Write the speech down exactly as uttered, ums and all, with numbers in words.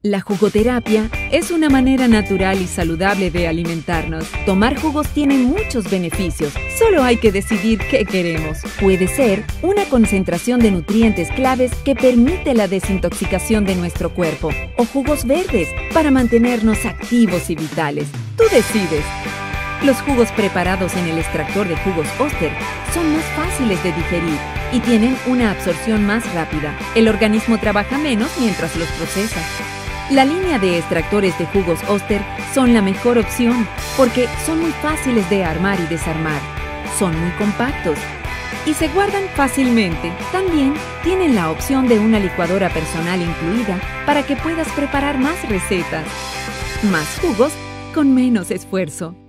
La jugoterapia es una manera natural y saludable de alimentarnos. Tomar jugos tiene muchos beneficios, solo hay que decidir qué queremos. Puede ser una concentración de nutrientes claves que permite la desintoxicación de nuestro cuerpo, o jugos verdes para mantenernos activos y vitales. Tú decides. Los jugos preparados en el extractor de jugos Oster son más fáciles de digerir y tienen una absorción más rápida. El organismo trabaja menos mientras los procesa. La línea de extractores de jugos Oster son la mejor opción porque son muy fáciles de armar y desarmar, son muy compactos y se guardan fácilmente. También tienen la opción de una licuadora personal incluida para que puedas preparar más recetas. Más jugos con menos esfuerzo.